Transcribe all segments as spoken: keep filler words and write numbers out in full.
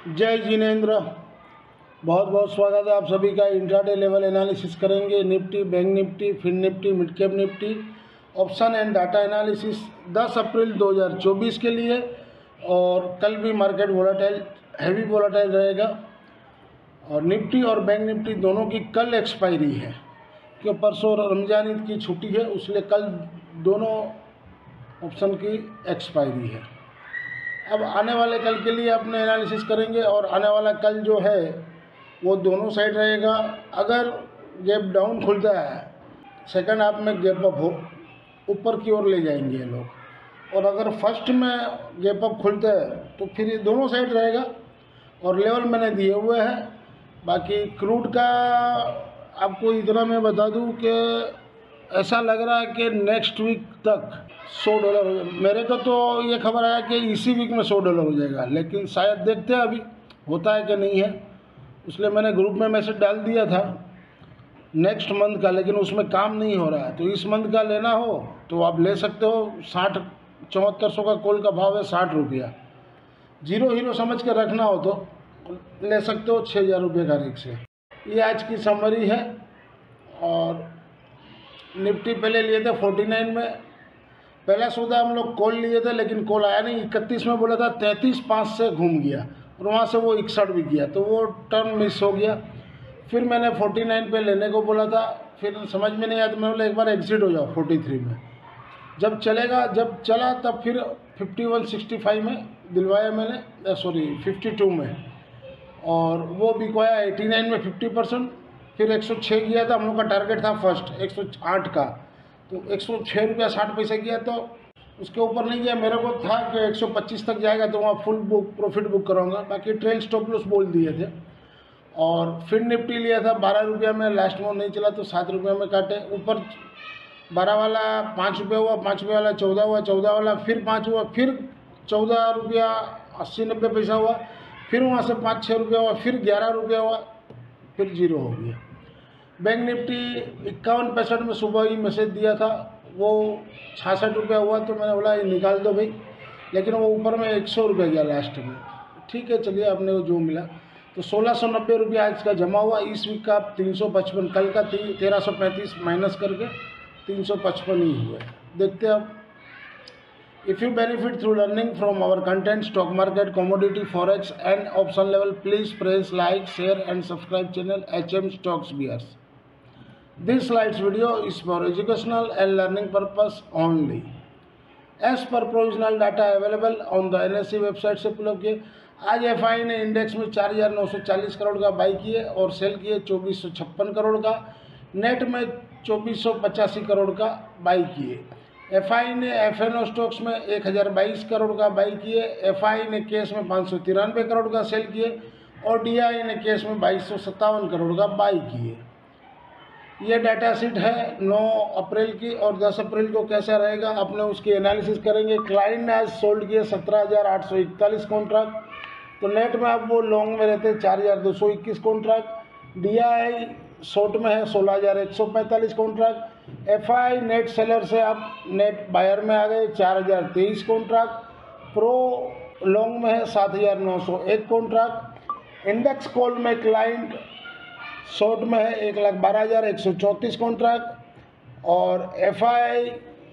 जय जिनेंद्र, बहुत बहुत स्वागत है आप सभी का। इंट्राडे लेवल एनालिसिस करेंगे Nifty, bank Nifty, fin Nifty, mid cap Nifty, option and data analysis दस अप्रैल दो हज़ार चौबीस के लिए। और कल भी मार्केट वोलेटाइल, हैवी वोलेटाइल रहेगा। और निफ्टी और बैंक निफ्टी दोनों की कल एक्सपायरी है, क्योंकि परसों रमजान ईद की छुट्टी है, इसलिए कल दोनों ऑप्शन की एक्सपायरी है। अब आने वाले कल के लिए अपने एनालिसिस करेंगे। और आने वाला कल जो है वो दोनों साइड रहेगा। अगर गैप डाउन खुलता है, सेकंड हाफ में गैप अप हो, ऊपर की ओर ले जाएंगे ये लोग। और अगर फर्स्ट में गैप अप खुलता है तो फिर ये दोनों साइड रहेगा। और लेवल मैंने दिए हुए हैं। बाकी क्रूड का आपको इतना मैं बता दूं कि ऐसा लग रहा है कि नेक्स्ट वीक तक सौ डॉलर हो जाए। मेरे को तो ये खबर आया कि इसी वीक में सौ डॉलर हो जाएगा, लेकिन शायद देखते हैं अभी होता है कि नहीं है। इसलिए मैंने ग्रुप में मैसेज डाल दिया था नेक्स्ट मंथ का, लेकिन उसमें काम नहीं हो रहा है। तो इस मंथ का लेना हो तो आप ले सकते हो। साठ चौहत्तर सौ का कॉल का भाव है, साठ रुपया। जीरो हीरो समझ के रखना हो तो ले सकते हो छः हज़ार रुपये का रिक्स है। ये आज की समरी है। और निफ्टी पहले लिए थे उनचास में, पहला सौदा हम लोग कॉल लिए थे, लेकिन कॉल आया नहीं। इकतीस में बोला था, तैंतीस पाँच से घूम गया और वहाँ से वो इकसठ भी गया, तो वो टर्न मिस हो गया। फिर मैंने उनचास पे लेने को बोला था, फिर समझ में नहीं आया तो मैंने बोला एक बार एग्जिट हो जाओ तैंतालीस में। जब चलेगा, जब चला तब फिर इक्यावन पैंसठ में दिलवाया मैंने, सॉरी बावन में। और वो बिकवाया नवासी में पचास परसेंट। फिर एक सौ छह गया था, हम लोग का टारगेट था फर्स्ट एक सौ आठ का, तो एक सौ छः रुपया साठ पैसे गया, तो उसके ऊपर नहीं गया। मेरे को था कि एक सौ पच्चीस तक जाएगा तो वहाँ फुल बुक प्रॉफिट बुक कराऊंगा। बाकी ट्रेल स्टॉप लॉस बोल दिए थे। और फिर निफ्टी लिया था बारह रुपया में, लास्ट में नहीं चला तो सात रुपया में काटे। ऊपर बारह वाला पाँच रुपये हुआ, पाँच रुपये वाला चौदह हुआ, चौदह वाला फिर पाँच हुआ, फिर चौदह रुपया अस्सी नब्बे पैसा हुआ, फिर वहाँ से पाँच छः रुपया हुआ, फिर ग्यारह रुपया हुआ, फिर जीरो हो गया। बैंक निफ्टी इक्यावन पैंसठ में सुबह ही मैसेज दिया था, वो छियासठ रुपया हुआ, तो मैंने बोला ये निकाल दो भाई, लेकिन वो ऊपर में एक सौ रुपया गया लास्ट में। ठीक है, चलिए आपने को जो मिला। तो सोलह सौ नब्बे रुपया आज का जमा हुआ। इस वीक का तीन सौ पचपन, कल का तेरह सौ पैंतीस माइनस करके तीन सौ पचपन ही हुए। देखते हैं अब। If you benefit through learning from our content, stock market, commodity, forex and option level, please press like, share and subscribe channel H M stocks bears. This slides video is for educational and learning purpose only. As per provisional data available on the N S E website से पुल किए, आज F I ने index में चार हज़ार नौ सौ चालीस करोड़ का बाई किए और सेल किए चौबीस सौ छप्पन करोड़ का। नेट में चौबीस सौ पचासी करोड़ का बाई किए। एफ आई ने एफ एन ओ स्टॉक्स में एक हज़ार बाईस करोड़ का बाई किए। एफ आई ने केस में पाँच सौ तिरानवे करोड़ का सेल किए और डी आई ने केस में बाईस सौ सत्तावन करोड़ का बाई किए। ये डाटा शीट है नौ अप्रैल की। और दस अप्रैल को कैसा रहेगा अपने उसकी एनालिसिस करेंगे। क्लाइंट ने आज सोल्ड किए सत्रह हज़ार आठ सौ इकतालीस कॉन्ट्रैक्ट, तो नेट में अब वो लॉन्ग में रहते हैं चार हज़ार दो सौ इक्कीस कॉन्ट्रैक्ट। डी आई शॉर्ट में है सोलह हज़ार एक सौ पैंतालीस contract. F I net seller से अब नेट बायर में आ गए चार हज़ार तेईस कॉन्ट्रैक्ट। प्रो लॉन्ग में है सात हज़ार नौ सौ एक कॉन्ट्रैक्ट। इंडेक्स कॉल में क्लाइंट शॉर्ट में है एक लाख बारह हज़ार एक सौ चौंतीस कॉन्ट्रैक्ट। और एफ आई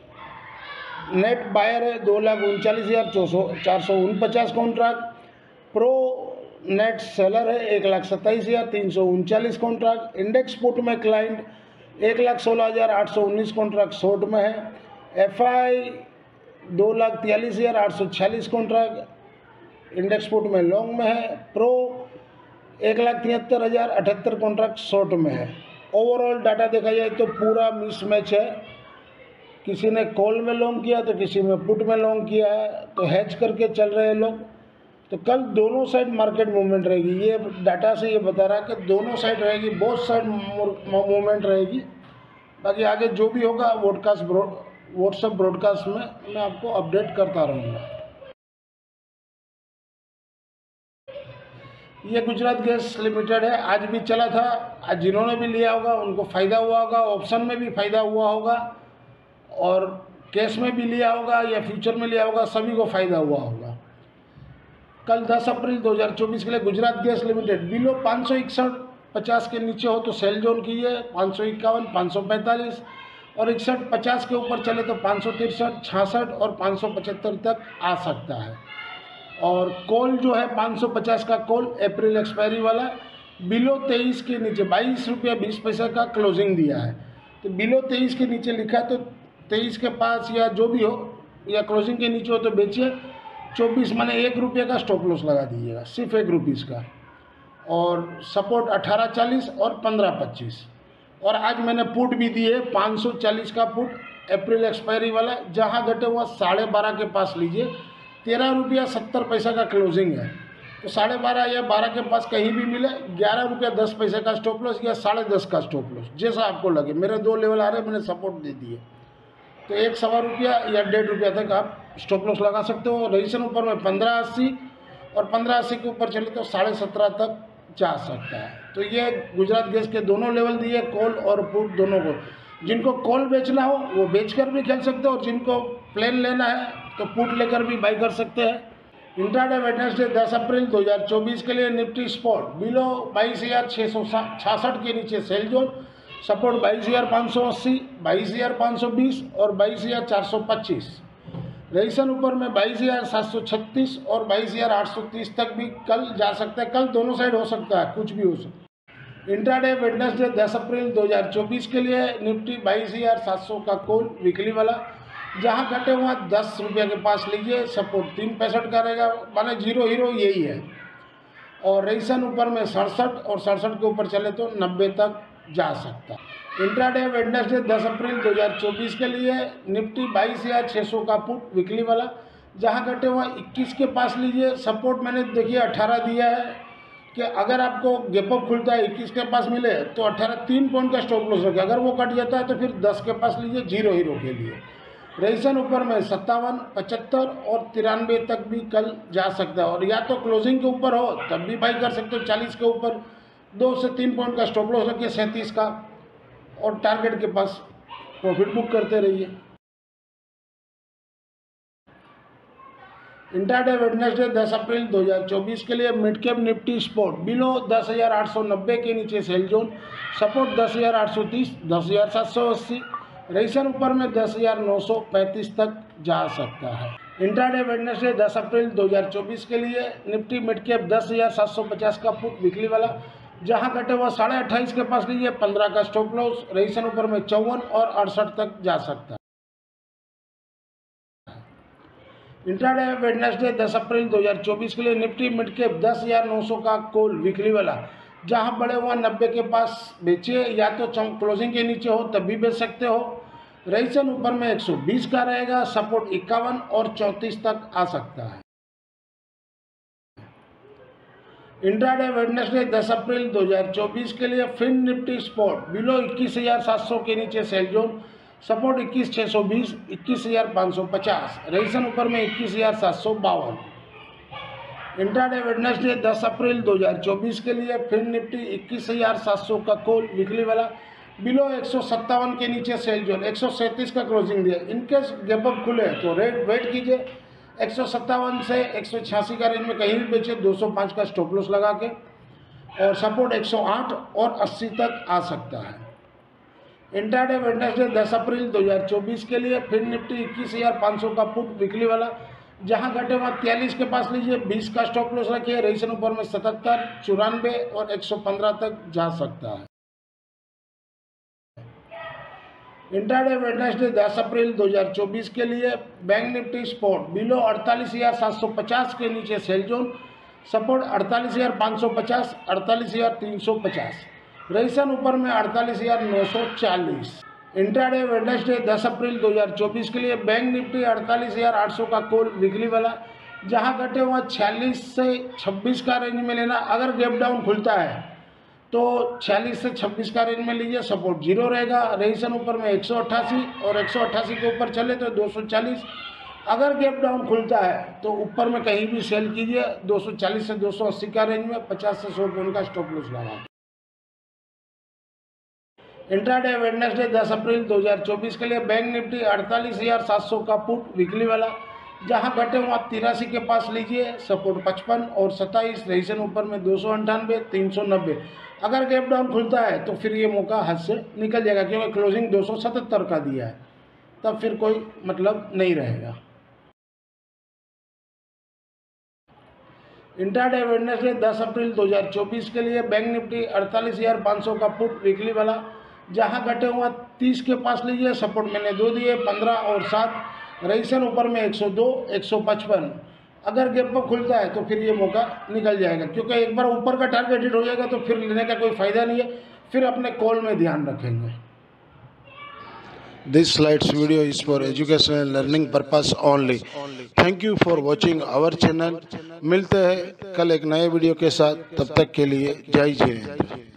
नेट बायर है दो लाख उनचालीस हज़ार चार सौ उनपचास कॉन्ट्रैक्ट। प्रो नेट सेलर है एक लाख सत्ताईस हज़ार तीन सौ उनचालीस कॉन्ट्रैक्ट। इंडेक्स पुट में क्लाइंट एक लाख सोलह हज़ार आठ सौ उन्नीस कॉन्ट्रैक्ट शॉर्ट में है। एफ आई दो लाख तियालीस हज़ार आठ सौ छियालीस कॉन्ट्रैक्ट इंडेक्स पुट में लॉन्ग में है। प्रो एक लाख तिहत्तर हज़ार अठहत्तर कॉन्ट्रैक्ट शॉर्ट में है। ओवरऑल डाटा देखा जाए तो पूरा मिसमैच है। किसी ने कॉल में लॉन्ग किया तो किसी में पुट में लॉन्ग किया है, तो हैच करके चल रहे हैं लोग। तो कल दोनों साइड मार्केट मूवमेंट रहेगी। ये डाटा से ये बता रहा है कि दोनों साइड रहेगी, बोथ साइड मूवमेंट रहेगी। बाकी आगे जो भी होगा वॉडकास्ट ब्रॉड व्हाट्सएप ब्रॉडकास्ट में मैं आपको अपडेट करता रहूँगा। ये गुजरात गैस लिमिटेड है, आज भी चला था। आज जिन्होंने भी लिया होगा उनको फ़ायदा हुआ होगा, ऑप्शन में भी फ़ायदा हुआ होगा और कैश में भी लिया होगा या फ्यूचर में लिया होगा, सभी को फ़ायदा हुआ होगा। कल दस अप्रैल दो हज़ार चौबीस के लिए गुजरात गैस लिमिटेड बिलो पाँच सौ इकसठ पचास के नीचे हो तो सेल जोन कीजिए, पाँच सौ इक्यावन, पाँच सौ पैंतालीस और इकसठ पचास के ऊपर चले तो पाँच सौ तिरसठ, छियासठ और पाँच सौ पचहत्तर तक आ सकता है। और कॉल जो है पाँच सौ पचास का कॉल अप्रैल एक्सपायरी वाला बिलो तेईस के नीचे बाईस रुपया बीस पैसा का क्लोजिंग दिया है। तो बिलो तेईस के नीचे लिखा है तो तेईस के पास या जो भी हो या क्लोजिंग के नीचे हो तो बेचिए। चौबीस माने एक रुपये का स्टॉप लॉस लगा दीजिएगा, सिर्फ एक रुपीज़ का। और सपोर्ट अठारह चालीस और पंद्रह पच्चीस। और आज मैंने पुट भी दिए पाँच सौ चालीस का पुट अप्रैल एक्सपायरी वाला, जहाँ घटे हुआ साढ़े बारह के पास लीजिए। तेरह रुपया सत्तर पैसा का क्लोजिंग है तो साढ़े बारह या बारह के पास कहीं भी मिले, ग्यारह रुपया दस पैसे का स्टॉप लॉस या साढ़े दस का स्टॉप लॉस, जैसा आपको लगे। मेरे दो लेवल आ रहे, मैंने सपोर्ट दे दिए तो एक सवा रुपया या डेढ़ रुपया तक आप स्टॉप लॉस लगा सकते हो। रजिस्ट्रेशन ऊपर में पंद्रह अस्सी और पंद्रह अस्सी के ऊपर चले तो साढ़े सत्रह तक जा सकता है। तो ये गुजरात गैस के दोनों लेवल दिए, कॉल और पुट दोनों को। जिनको कॉल बेचना हो वो बेचकर भी खेल सकते हो और जिनको प्लेन लेना है तो पुट लेकर भी बाई कर सकते हैं। इंट्राडे वेडनेसडे दस अप्रैल दो हज़ार चौबीस के लिए निफ्टी स्पॉट बिलो बाईस हज़ार छः सौ छियासठ के नीचे सेल जोन, सपोर्ट बाईस हज़ार पाँच सौ अस्सी, बाईस हज़ार पाँच सौ बीस और बाईस हज़ार चार सौ पच्चीस। रजिस्ट्रेशन ऊपर में बाईस हज़ार सात सौ छत्तीस और बाईस हज़ार आठ सौ तीस तक भी कल जा सकता है। कल दोनों साइड हो सकता है, कुछ भी हो सकता है। इंट्राडे वेडनेसडे दस अप्रैल दो हज़ार चौबीस के लिए निफ्टी बाईस हज़ार सात सौ का कॉल वीकली वाला, जहाँ घटे हुआ दस रुपये के पास लीजिए। सपोर्ट तीन पैंसठ का रहेगा, माने जीरो हीरो यही है। और रजिस्ट्रेशन ऊपर में सड़सठ और सड़सठ के ऊपर चले तो नब्बे तक जा सकता है। इंट्राडे वेडनेसडे दस अप्रैल दो हज़ार चौबीस के लिए निफ्टी बाईस हज़ार छः सौ का पुट वीकली वाला, जहाँ घटे हुआ इक्कीस के पास लीजिए। सपोर्ट मैंने देखिए अठारह दिया है कि अगर आपको गैप अप खुलता है इक्कीस के पास मिले तो अठारह तीन पॉइंट का स्टॉप लॉस रखें। अगर वो कट जाता है तो फिर दस के पास लीजिए जीरो हीरो के लिए। रजिस्ट्रेशन ऊपर में सत्तावन, पचहत्तर और तिरानवे तक भी कल जा सकता है। और या तो क्लोजिंग के ऊपर हो तब भी बाई कर सकते हो, चालीस के ऊपर दो से तीन पॉइंट का स्टॉप लॉस रखिए सैंतीस का और टारगेट के पास प्रॉफिट बुक करते रहिए। इंट्राडे वेडनेसडे दस अप्रैल दो हज़ार चौबीस के लिए mid cap Nifty spot below दस हज़ार आठ सौ नब्बे के नीचे सेल जोन, सपोर्ट दस हज़ार आठ सौ तीस, दस हज़ार सात सौ अस्सी, रजिस्ट्रेशन ऊपर में दस हज़ार नौ सौ पैंतीस तक जा सकता है। इंट्राडे वेडनेसडे दस अप्रैल दो हज़ार चौबीस के लिए निफ्टी मिड कैप दस हज़ार सात सौ पचास का पुट वीकली वाला, जहां घटे हुआ साढ़े अट्ठाईस के पास लीजिए, पंद्रह का स्टॉप लॉस। रजिस्ट्रेशन ऊपर में चौवन और अड़सठ तक जा सकता है। इंट्राडे वेडनेसडे दस अप्रैल दो हज़ार चौबीस के लिए निफ्टी मिड कैप दस हज़ार नौ सौ का कॉल वीकली वाला, जहां बड़े हुआ नब्बे के पास बेचिए, या तो क्लोजिंग के नीचे हो तब भी बेच सकते हो। रजिस्ट्रेशन ऊपर में एक सौ बीस का रहेगा, सपोर्ट इक्यावन और चौंतीस तक आ सकता है। इंट्राडे वेडनेसडे दस अप्रैल दो हज़ार चौबीस के लिए फिन निफ्टी स्पॉट बिलो इक्कीस हज़ार सात सौ के नीचे सेल जोन, सपोर्ट इक्कीस छः सौ बीस, इक्कीस हज़ार पाँच सौ पचास, रजिस्ट्रेशन ऊपर में इक्कीस हज़ार सात सौ बावन। इंट्राडे वेडनेसडे दस अप्रैल दो हज़ार चौबीस के लिए फिन निफ्टी इक्कीस हज़ार सात सौ का कॉल वीकली वाला, बिलो एक सौ सत्तावन के नीचे सेल जोन, एक सौ सैंतीस का क्लोजिंग दिया। इनकेस गैप अप खुले तो रेट वेट कीजिए, एक सौ सत्तावन से एक सौ छियासी का रेंज में कहीं भी बेचे, दो सौ पाँच का स्टॉप लॉस लगा के। और सपोर्ट एक सौ आठ और अस्सी तक आ सकता है। इंट्राडे वेडनेसडे दस अप्रैल दो हज़ार चौबीस के लिए फिर निफ्टी इक्कीस हज़ार पाँच सौ का पुट वीकली वाला, जहां घटे हुआ तैंतालीस के पास लीजिए, बीस का स्टॉप लॉस रखिए। रजिस्ट्रेशन ऊपर में सतहत्तर, चौरानवे और एक सौ पंद्रह तक जा सकता है। इंट्राडे वेडनेसडे दस अप्रैल दो हज़ार चौबीस के लिए बैंक निफ्टी स्पॉट बिलो अड़तालीस हज़ार सात सौ पचास के नीचे सेल जोन, सपोर्ट अड़तालीस हज़ार पाँच सौ पचास, अड़तालीस हज़ार तीन सौ पचास, रजिस्ट्रेशन ऊपर में अड़तालीस हज़ार नौ सौ चालीस। इंट्राडे वेडनेसडे दस अप्रैल दो हज़ार चौबीस के लिए बैंक निफ्टी अड़तालीस हज़ार आठ सौ का कॉल वीकली वाला, जहां घटे हुआ छियालीस से छब्बीस का रेंज में लेना। अगर गैप डाउन खुलता है तो छियालीस से छब्बीस का रेंज में लीजिए, सपोर्ट जीरो रहेगा। रजिस्ट्रेशन ऊपर में एक सौ अट्ठासी और एक सौ अट्ठासी के ऊपर चले तो दो सौ चालीस। अगर गैप डाउन खुलता है तो ऊपर में कहीं भी सेल कीजिए, दो सौ चालीस से दो सौ अस्सी का रेंज में पचास से सौ पॉइंट का स्टॉप लॉस लगा। इंट्राडे वेडनेसडे दस अप्रैल दो हज़ार चौबीस के लिए बैंक निफ्टी अड़तालीस हज़ार सात सौ का पुट वीकली वाला, जहाँ घटे वहाँ तिरासी के पास लीजिए, सपोर्ट पचपन और सत्ताईस, रेजिस्टेंस ऊपर में दो सौ अंठानवे, तीन सौ नब्बे। अगर गैप डाउन खुलता है तो फिर ये मौका हाथ से निकल जाएगा, क्योंकि क्लोजिंग दो सौ सतहत्तर का दिया है, तब फिर कोई मतलब नहीं रहेगा। इंट्राडे वेडनेसडे दस अप्रैल दो हज़ार चौबीस के लिए बैंक निफ्टी अड़तालीस हज़ार पाँच सौ का पुट वीकली वाला, जहां घटे हुआ तीस के पास लीजिए, सपोर्ट मैंने दो दिए, पंद्रह और सात, रेजिस्टेंस ऊपर में एक सौ दो, एक सौ पचपन। अगर गैप पर खुलता है तो फिर ये मौका निकल जाएगा, क्योंकि एक बार ऊपर का टारगेट हिट हो जाएगा तो फिर लेने का कोई फ़ायदा नहीं है, फिर अपने कॉल में ध्यान रखेंगे। This slides video is for educational and learning purpose only. Thank you for watching our channel. मिलते हैं कल एक नए वीडियो के साथ, तब तक के लिए जय जय।